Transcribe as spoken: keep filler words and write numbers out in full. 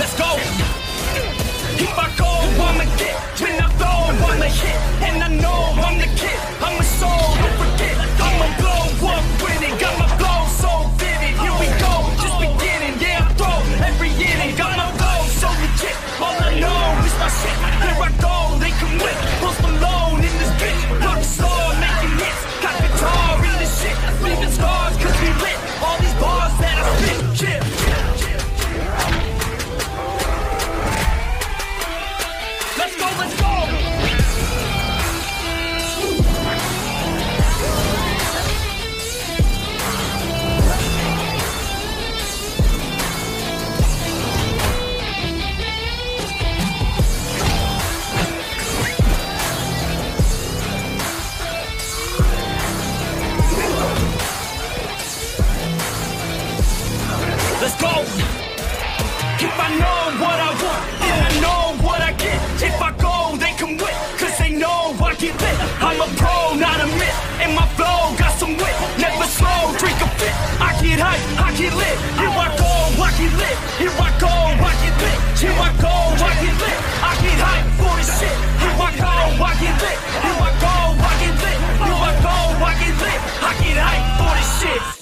Let's go. If I go, I'ma get. When I throw, I'ma hit. And I know I'm the kid. I'm a soul, don't forget. I'ma blow up with it. Got my flow so vivid. Here we go, just beginning. Yeah, I throw every inning. Got my flow so legit. All I know is my shit. Here I go, they can win. Post alone in this bitch. Rock slow, making hits. Got guitar in this shit. Leaving scars cause we lit. All these bars that I spit. Chill. Let's go, let's go! Let's go! If I know what I want, and I know what I get. If I go, they can win, cause they know I get lit. I'm a pro, not a myth, and my flow got some wit. Never slow, drink a fit. I get hype, I get lit. Here I go, I get lit. Here I go, I get lit. Here I go, I get lit. I get hype for this shit. Here I go, I get lit. Here I go, I get lit. Here I go, I get lit. I get hype for this shit.